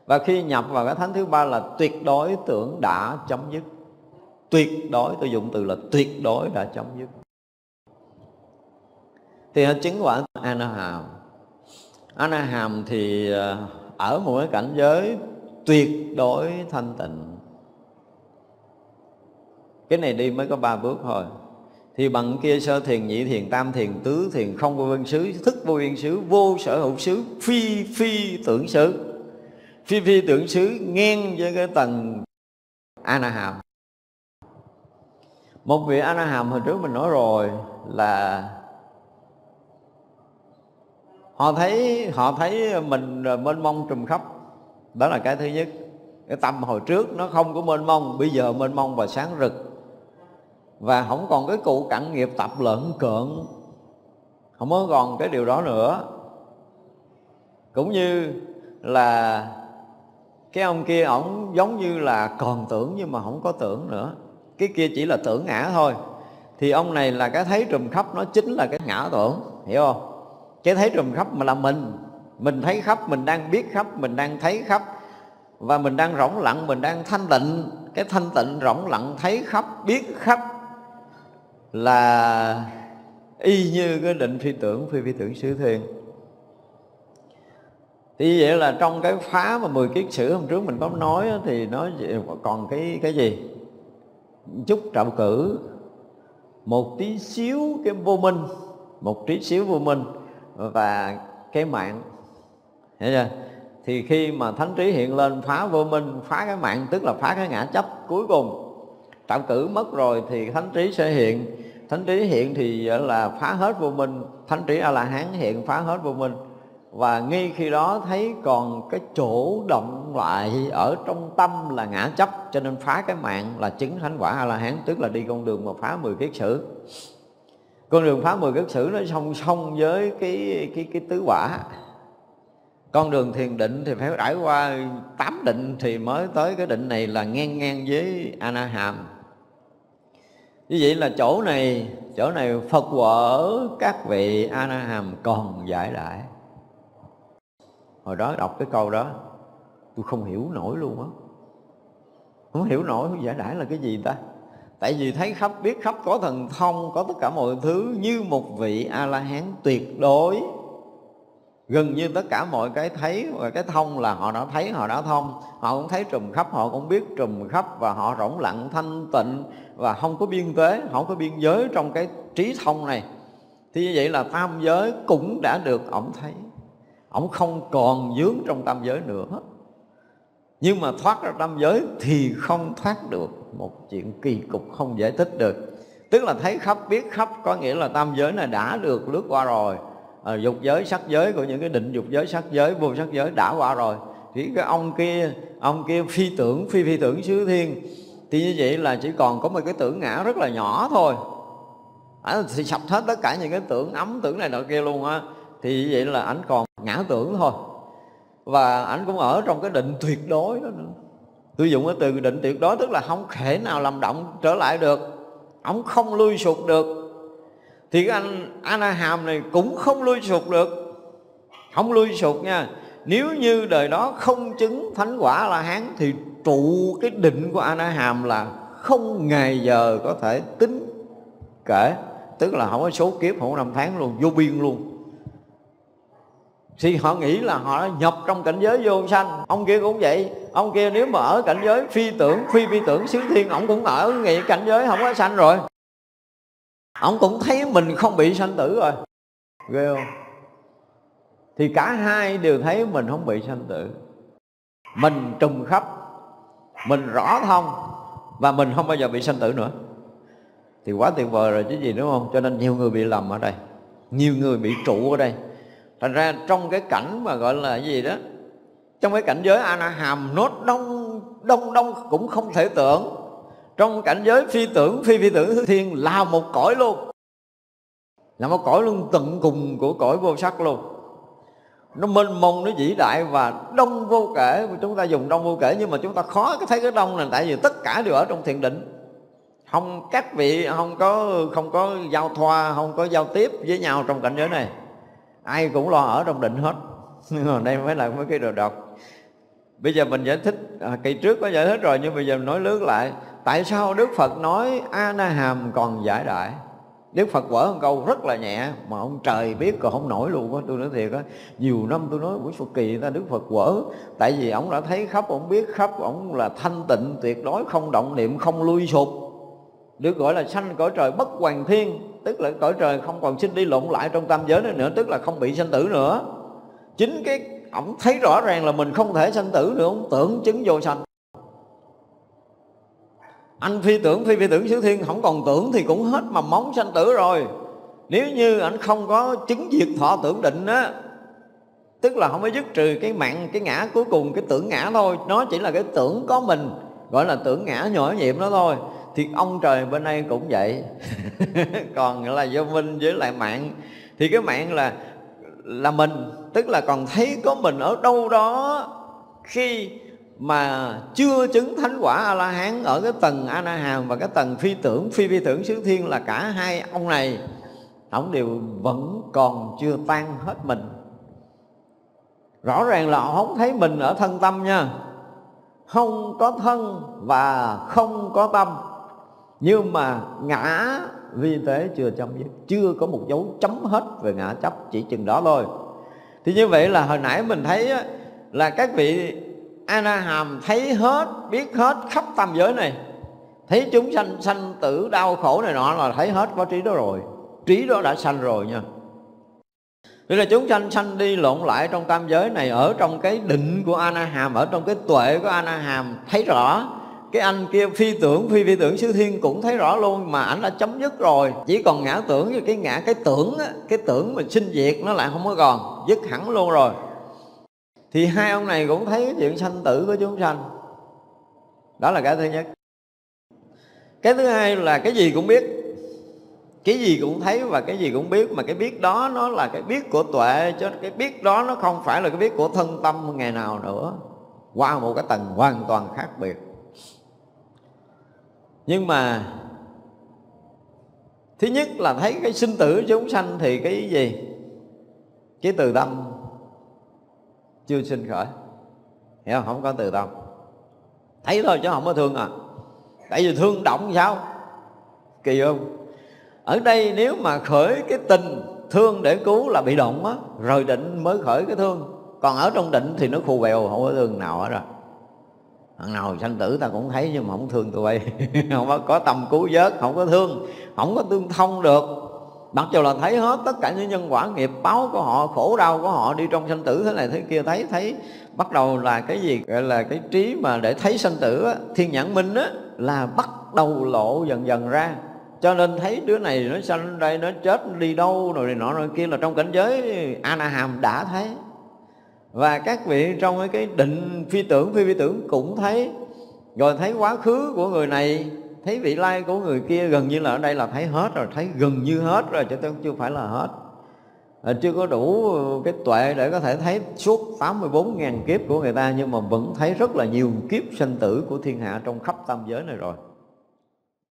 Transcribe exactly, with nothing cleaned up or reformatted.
Và khi nhập vào cái thánh thứ ba là tuyệt đối tưởng đã chấm dứt. Tuyệt đối, tôi dùng từ là tuyệt đối đã chấm dứt. Thì họ chứng quả A-na-hàm. A-na-hàm thì ở một cái cảnh giới tuyệt đối thanh tịnh. Cái này đi mới có ba bước thôi. Thì bằng kia sơ thiền, nhị thiền, tam thiền, tứ thiền, không vô biên xứ, thức vô biên xứ, vô sở hữu xứ, phi phi tưởng xứ. Phi phi tưởng xứ ngang với cái tầng A-na-hàm. Một vị A-na-hàm hồi trước mình nói rồi là họ thấy họ thấy mình mênh mông trùm khắp. Đó là cái thứ nhất. Cái tâm hồi trước nó không có mênh mông, bây giờ mênh mông và sáng rực. Và không còn cái cụ cặn nghiệp tập lợn cợn, không có còn cái điều đó nữa. Cũng như là cái ông kia, ổng giống như là còn tưởng nhưng mà không có tưởng nữa. Cái kia chỉ là tưởng ngã thôi. Thì ông này là cái thấy trùm khắp, nó chính là cái ngã tưởng, hiểu không? Cái thấy trùm khắp mà là mình. Mình thấy khắp, mình đang biết khắp, mình đang thấy khắp. Và mình đang rỗng lặng, mình đang thanh tịnh. Cái thanh tịnh rỗng lặng thấy khắp, biết khắp là y như cái định phi tưởng, phi phi tưởng xứ thiền. Thì vậy là trong cái phá mà mười kiết sử hôm trước mình có nói thì nó còn cái cái gì? Chút trạo cử, một tí xíu cái vô minh, một tí xíu vô minh và cái mạng. Hiểu chưa? Thì khi mà thánh trí hiện lên phá vô minh, phá cái mạng, tức là phá cái ngã chấp cuối cùng. Trạo cử mất rồi thì thánh trí sẽ hiện. Thánh trí hiện thì là phá hết vô minh. Thánh trí A-la-hán hiện phá hết vô minh. Và ngay khi đó thấy còn cái chỗ động lại ở trong tâm là ngã chấp, cho nên phá cái mạng là chứng thánh quả A-la-hán, tức là đi con đường mà phá mười kiết sử. Con đường phá mười kiết sử nó song song với cái, cái, cái tứ quả. Con đường thiền định thì phải trải qua tám định thì mới tới cái định này là ngang ngang với A-na-hàm. Như vậy là chỗ này, chỗ này Phật quở các vị A-na-hàm còn giải đãi. Hồi đó đọc cái câu đó tôi không hiểu nổi luôn á. Không hiểu nổi giải đãi là cái gì ta. Tại vì thấy khắp, biết khắp, có thần thông, có tất cả mọi thứ, như một vị A-la-hán tuyệt đối. Gần như tất cả mọi cái thấy và cái thông là họ đã thấy, họ đã thông. Họ cũng thấy trùm khắp, họ cũng biết trùm khắp. Và họ rỗng lặng thanh tịnh và không có biên tế, không có biên giới trong cái trí thông này. Thì như vậy là tam giới cũng đã được ổng thấy. Ổng không còn vướng trong tam giới nữa. Nhưng mà thoát ra tam giới thì không thoát được. Một chuyện kỳ cục không giải thích được. Tức là thấy khắp, biết khắp, có nghĩa là tam giới này đã được lướt qua rồi. À, dục giới, sắc giới của những cái định dục giới, sắc giới, vô sắc giới đã qua rồi. Thì cái ông kia, ông kia phi tưởng, phi phi tưởng xứ thiên. Thì như vậy là chỉ còn có một cái tưởng ngã rất là nhỏ thôi. À, thì sập hết tất cả những cái tưởng ấm, tưởng này nọ kia luôn á. Thì như vậy là ảnh còn ngã tưởng thôi. Và ảnh cũng ở trong cái định tuyệt đối đó nữa. Tôi dùng cái từ định tuyệt đối tức là không thể nào làm động trở lại được. Ông không lui sụt được. Thì cái anh A-na-hàm này cũng không lui sụt được. Không lui sụt nha. Nếu như đời đó không chứng thánh quả A-la-hán thì trụ cái định của A-na-hàm là không ngày giờ có thể tính kể. Tức là không có số kiếp, không có năm tháng luôn, vô biên luôn. Thì họ nghĩ là họ nhập trong cảnh giới vô sanh. Ông kia cũng vậy. Ông kia nếu mà ở cảnh giới phi tưởng, phi phi tưởng xứ thiên, ông cũng ở nghị cảnh giới không có sanh rồi. Ông cũng thấy mình không bị sanh tử rồi. Ghê không? Thì cả hai đều thấy mình không bị sanh tử. Mình trùm khắp, mình rõ thông, và mình không bao giờ bị sanh tử nữa. Thì quá tuyệt vời rồi chứ gì, đúng không? Cho nên nhiều người bị lầm ở đây, nhiều người bị trụ ở đây. Thành ra trong cái cảnh mà gọi là cái gì đó, trong cái cảnh giới A-na-hàm nó đông đông đông cũng không thể tưởng. Trong cảnh giới phi tưởng, phi phi tưởng thiên là một cõi luôn. Là một cõi luôn tận cùng của cõi vô sắc luôn. Nó mênh mông, nó vĩ đại và đông vô kể. Chúng ta dùng đông vô kể nhưng mà chúng ta khó thấy cái đông này. Tại vì tất cả đều ở trong thiền định. Không, các vị không có, không có giao thoa, không có giao tiếp với nhau trong cảnh giới này. Ai cũng lo ở trong định hết. Nhưng mà đây mới là mấy cái đồ độc. Bây giờ mình giải thích, à, kỳ trước có giải thích rồi, nhưng bây giờ mình nói lướt lại. Tại sao Đức Phật nói A Na Hàm còn giải đại? Đức Phật vỡ một câu rất là nhẹ mà ông trời biết còn không nổi luôn á. Tôi nói thiệt á, nhiều năm tôi nói buổi Phật kỳ ta Đức Phật vỡ. Tại vì ông đã thấy khắp, ông biết khắp, ông là thanh tịnh tuyệt đối, không động niệm, không lui sụp, được gọi là sanh cõi trời bất hoàn thiên. Tức là cõi trời không còn sinh đi lộn lại trong tam giới này nữa, tức là không bị sanh tử nữa. Chính cái ông thấy rõ ràng là mình không thể sanh tử nữa, ông tưởng chứng vô sanh. Anh phi tưởng phi phi tưởng xứ thiên, không còn tưởng thì cũng hết mầm móng sanh tử rồi. Nếu như anh không có chứng diệt thọ tưởng định á, tức là không có dứt trừ cái mạng, cái ngã cuối cùng, cái tưởng ngã thôi. Nó chỉ là cái tưởng có mình, gọi là tưởng ngã nhỏ nhiệm đó thôi. Thì ông trời bên đây cũng vậy. Còn là vô minh với lại mạng. Thì cái mạng là là mình, tức là còn thấy có mình ở đâu đó khi mà chưa chứng thánh quả A-la-hán ở cái tầng A-na-hàm và cái tầng phi tưởng phi phi tưởng xứ thiên, là cả hai ông này ông đều vẫn còn chưa tan hết mình. Rõ ràng là họ không thấy mình ở thân tâm nha, không có thân và không có tâm, nhưng mà ngã vi tế chưa chấm dứt, chưa có một dấu chấm hết về ngã chấp, chỉ chừng đó thôi. Thì như vậy là hồi nãy mình thấy á, là các vị A-na-hàm thấy hết, biết hết khắp tam giới này, thấy chúng sanh sanh tử đau khổ này nọ là thấy hết, có trí đó rồi, trí đó đã sanh rồi nha. Vì là chúng sanh sanh đi lộn lại trong tam giới này, ở trong cái định của A-na-hàm, ở trong cái tuệ của A-na-hàm thấy rõ. Cái anh kia phi tưởng phi phi tưởng xứ thiên cũng thấy rõ luôn, mà ảnh đã chấm dứt rồi. Chỉ còn ngã tưởng với cái ngã cái tưởng á, cái tưởng mình sinh diệt nó lại không có còn, dứt hẳn luôn rồi. Thì hai ông này cũng thấy cái chuyện sanh tử của chúng sanh. Đó là cái thứ nhất. Cái thứ hai là cái gì cũng biết, cái gì cũng thấy và cái gì cũng biết. Mà cái biết đó nó là cái biết của tuệ, chứ cái biết đó nó không phải là cái biết của thân tâm ngày nào nữa, qua một cái tầng hoàn toàn khác biệt. Nhưng mà thứ nhất là thấy cái sinh tử chúng sanh thì cái gì? Cái từ tâm chưa sinh khởi, hiểu không? Không có từ tâm, thấy thôi chứ không có thương à. Tại vì thương động sao? Kỳ không? Ở đây nếu mà khởi cái tình thương để cứu là bị động á, rồi định mới khởi cái thương. Còn ở trong định thì nó khù bèo, không có thương nào hết rồi. Thằng nào sanh tử ta cũng thấy nhưng mà không thương tụi bay. Không có, có tâm cứu vớt, không có thương, không có tương thông được. Mặc dù là thấy hết tất cả những nhân quả nghiệp báo của họ, khổ đau của họ đi trong sanh tử thế này thế kia, thấy thấy bắt đầu là cái gì gọi là cái trí mà để thấy sanh tử á, thiên nhãn minh á, là bắt đầu lộ dần dần ra. Cho nên thấy đứa này nó sanh đây, nó chết đi đâu rồi này nọ rồi kia, là trong cảnh giới A-na-hàm đã thấy. Và các vị trong cái định phi tưởng phi phi tưởng cũng thấy. Rồi thấy quá khứ của người này, thấy vị lai của người kia, gần như là ở đây là thấy hết rồi, thấy gần như hết rồi, chứ chưa phải là hết. À, chưa có đủ cái tuệ để có thể thấy suốt tám mươi bốn nghìn kiếp của người ta, nhưng mà vẫn thấy rất là nhiều kiếp sanh tử của thiên hạ trong khắp tam giới này rồi.